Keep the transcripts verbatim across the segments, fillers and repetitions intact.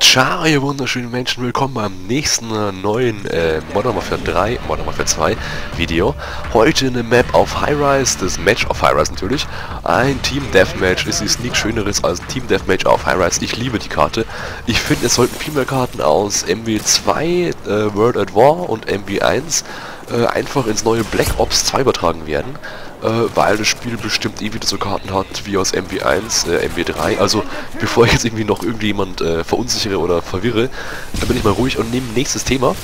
Ciao, ihr wunderschönen Menschen, willkommen beim nächsten äh, neuen äh, Modern Warfare drei, Modern Warfare zwei Video. Heute eine Map auf High-Rise, das Match auf High-Rise natürlich. Ein Team Deathmatch, es ist nichts Schöneres als ein Team Deathmatch auf High-Rise. Ich liebe die Karte. Ich finde, es sollten viel mehr Karten aus M W zwei, äh, World at War und M W eins äh, einfach ins neue Black Ops zwei übertragen werden. Weil das Spiel bestimmt eh wieder so Karten hat wie aus M W eins, äh, M W drei. Also bevor ich jetzt irgendwie noch irgendjemand äh, verunsichere oder verwirre, dann bin ich mal ruhig und nehme nächstes Thema.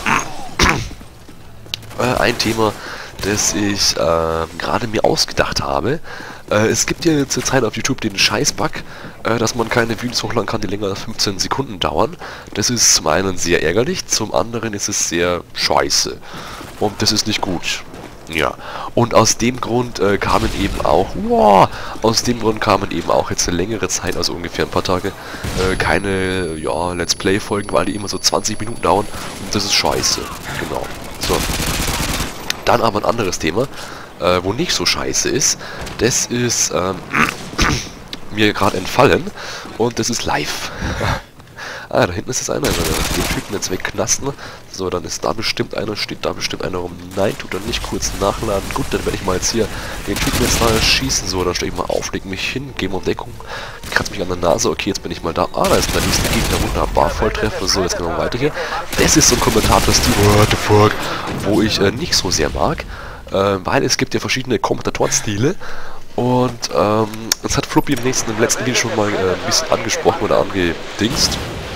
äh, ein Thema, das ich äh, gerade mir ausgedacht habe. Äh, es gibt ja zurzeit auf YouTube den Scheißbug, äh, dass man keine Videos hochladen kann, die länger als fünfzehn Sekunden dauern. Das ist zum einen sehr ärgerlich, zum anderen ist es sehr scheiße. Und das ist nicht gut. Ja, und aus dem Grund äh, kamen eben auch, wow, aus dem Grund kamen eben auch jetzt eine längere Zeit, also ungefähr ein paar Tage, äh, keine, ja, Let's Play-Folgen, weil die immer so zwanzig Minuten dauern und das ist scheiße, genau. So, dann aber ein anderes Thema, äh, wo nicht so scheiße ist, das ist ähm, mir gerade entfallen und das ist live. Ah, da hinten ist jetzt einer, wenn wir den Typen jetzt wegknasten. So, dann ist da bestimmt einer, steht da bestimmt einer rum. Nein, tut er nicht, kurz nachladen. Gut, dann werde ich mal jetzt hier den Typen jetzt mal schießen. So, dann stehe ich mal auf, leg mich hin, gebe um Deckung, kratze mich an der Nase. Okay, jetzt bin ich mal da. Ah, da ist der nächste Gegner, wunderbar, Volltreffer. So, jetzt gehen wir weiter hier. Das ist so ein Kommentator-Stil, what the fuck, wo ich äh, nicht so sehr mag. Äh, weil es gibt ja verschiedene Kommentatorenstile. Und ähm, das hat Fluppy im nächsten, im letzten Video schon mal äh, ein bisschen angesprochen oder angedingst.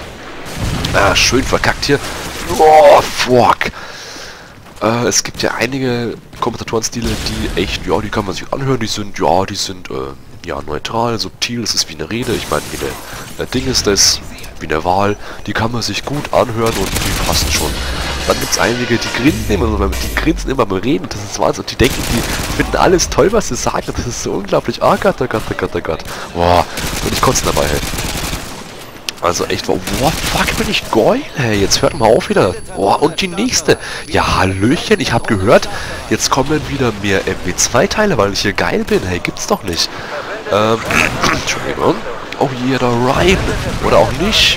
Ah, schön verkackt hier. Oh, fuck. Äh, es gibt ja einige Kommentatorenstile, die echt, ja, die kann man sich anhören, die sind, ja, die sind, äh, ja, neutral, subtil, es ist wie eine Rede, ich meine, wie eine, ein Ding ist das, wie eine Wahl, die kann man sich gut anhören und die passen schon. Dann gibt es einige, die grinsen immer, die grinsen immer beim Reden, das ist Wahnsinn, und die denken, die finden alles toll, was sie sagen, das ist so unglaublich, oh Gott, oh Gott, oh Gott, oh Gott. Boah, und ich kotze dabei, hey. Also echt, wow, fuck, bin ich geil, hey, jetzt hört mal auf wieder. Oh, und die nächste. Ja, Hallöchen, ich habe gehört, jetzt kommen wieder mehr M W zwei Teile, weil ich hier geil bin. Hey, gibt's doch nicht. Ähm, Entschuldigung. Oh, hier der Ryan. Oder auch nicht.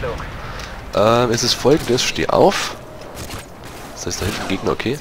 Ähm, es ist folgendes, steh auf. Das heißt, da hinten ein Gegner, okay.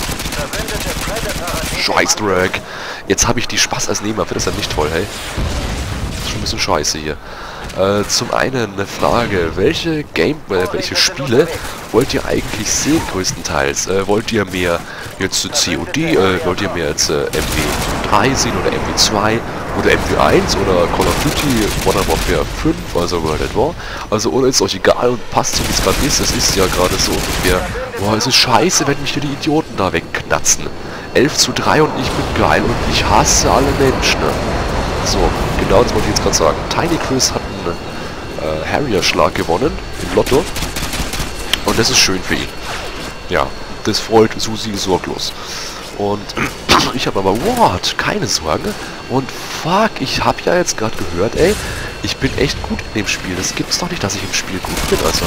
Scheißdreck. Jetzt habe ich die Spaß als Nebenwaffe, das ist ja nicht toll, hey. Das ist schon ein bisschen scheiße hier. Äh, zum einen eine Frage, welche Game, äh, welche Spiele wollt ihr eigentlich sehen größtenteils? Äh, wollt ihr mehr jetzt C O D, äh, wollt ihr mehr jetzt äh, M W drei sehen oder M W zwei oder M W eins oder Call of Duty Modern Warfare fünf, also World at War? Also oder ist euch egal und passt so wie es gerade ist, es ist ja gerade so ungefähr, boah, es ist scheiße, wenn mich hier die Idioten da wegknatzen. elf zu drei und ich bin geil und ich hasse alle Menschen. So, genau das wollte ich jetzt gerade sagen. Tiny Chris hat einen äh, Harrier-Schlag gewonnen im Lotto. Und das ist schön für ihn. Ja, das freut Susi sorglos. Und ich habe aber, what, keine Sorge. Und fuck, ich habe ja jetzt gerade gehört, ey, ich bin echt gut in dem Spiel. Das gibt's doch nicht, dass ich im Spiel gut bin, also.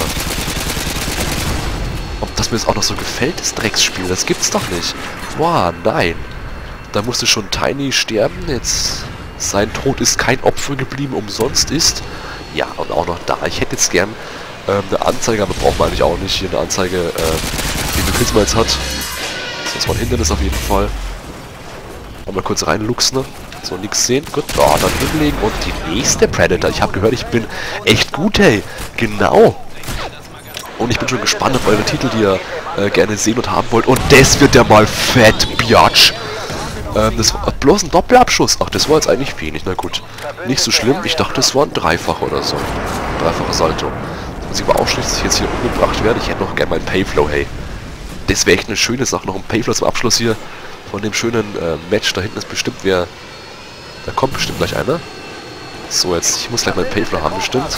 Ob das mir jetzt auch noch so gefällt, das Drecksspiel, das gibt's doch nicht. Wow, nein. Da musste schon Tiny sterben, jetzt... Sein Tod ist kein Opfer geblieben, umsonst ist. Ja, und auch noch da. Ich hätte jetzt gern ähm, eine Anzeige, aber braucht man eigentlich auch nicht. Hier eine Anzeige, äh, wie viel Kills man jetzt hat. Das war ein Hindernis auf jeden Fall. Mal kurz reinluchsen, ne? So, nichts sehen. Gut, da, dann hinlegen. Und die nächste Predator. Ich habe gehört, ich bin echt gut, hey. Genau. Und ich bin schon gespannt auf eure Titel, die ihr äh, gerne sehen und haben wollt. Und das wird ja mal fett, Biatch. Ähm, das war bloß ein Doppelabschuss. Ach, das war jetzt eigentlich wenig. Na gut. Nicht so schlimm. Ich dachte, das war ein Dreifach oder so. Dreifacher Salto. Das muss ich aber auch schlecht, dass ich jetzt hier umgebracht werde. Ich hätte noch gerne meinen Payflow, hey. Das wäre echt eine schöne Sache. Noch ein Payflow zum Abschluss hier. Von dem schönen äh, Match. Da hinten ist bestimmt wer... Da kommt bestimmt gleich einer. So, jetzt. Ich muss gleich meinen Payflow haben, bestimmt.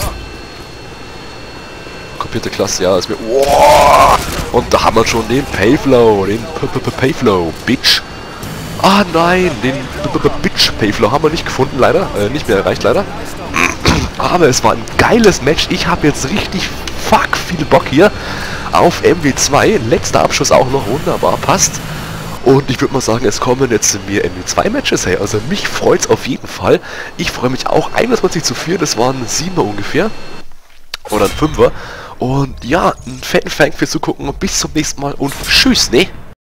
Kopierte Klasse, ja. Ist mir... Wow! Und da haben wir schon den Payflow. Den Payflow, Bitch. Ah nein, den Bitch Payflow haben wir nicht gefunden, leider. Äh, nicht mehr erreicht, leider. Aber es war ein geiles Match. Ich habe jetzt richtig fuck viel Bock hier auf M W zwei. Letzter Abschuss auch noch, wunderbar, passt. Und ich würde mal sagen, es kommen jetzt mir M W zwei Matches her. Also mich freut es auf jeden Fall. Ich freue mich auch. einundzwanzig zu vier, das waren sieben ungefähr. Oder ein Fünfer. Und ja, einen fetten Fang fürs Zugucken. Bis zum nächsten Mal und tschüss, ne?